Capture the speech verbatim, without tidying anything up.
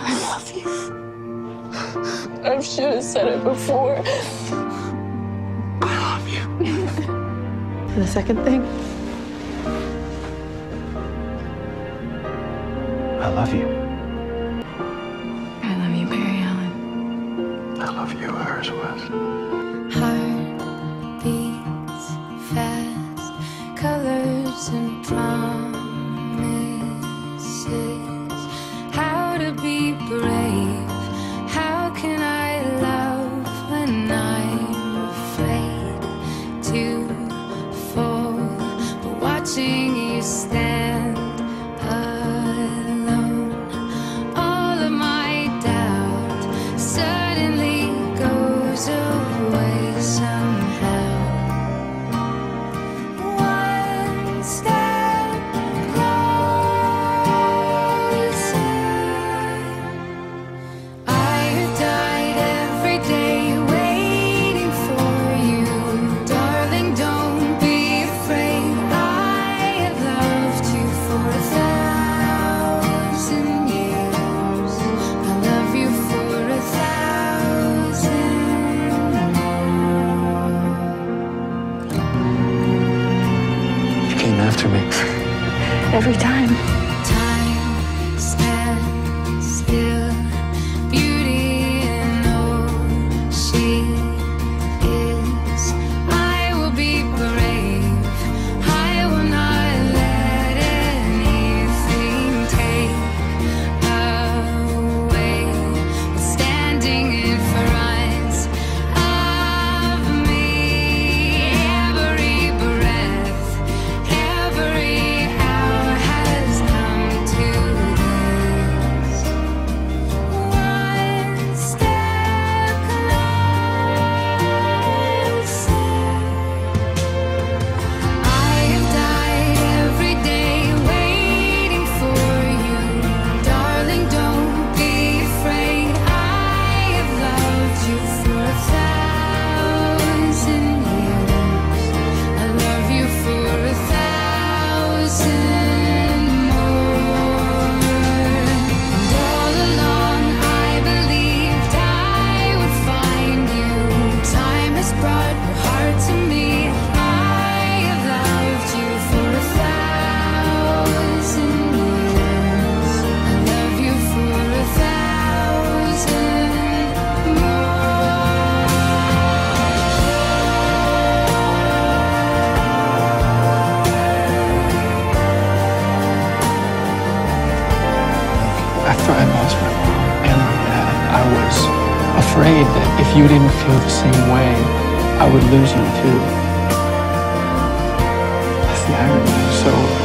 I love you. I should have said it before. I love you. And the second thing? I love you. I love you, Barry Allen. I love you, Iris West. Heart beats fast, colors and promises. How to be brave? How can I love when I'm afraid to fall? But watching you stand alone, all of my doubt suddenly goes away somehow. One step closer. I have died every day waiting for you. Darling, don't be afraid. I have loved you for a thousand years. I love you for a thousand You came after me. Every time. Time stands still, beauty in all she is. I will be brave. I will not let anything take away what's standing in front of me. Every breath, every hour has come to this. One step closer. I have died every day waiting for you. Darling, don't be afraid. I have loved you for a thousand years. I love you for a thousand more. And all along I believed I would find you. Time has brought your heart to me. I have loved you for a thousand years. I love you for a thousand After I lost my mom and my dad, I was afraid that if you didn't feel the same way, I would lose you too. That's the irony. So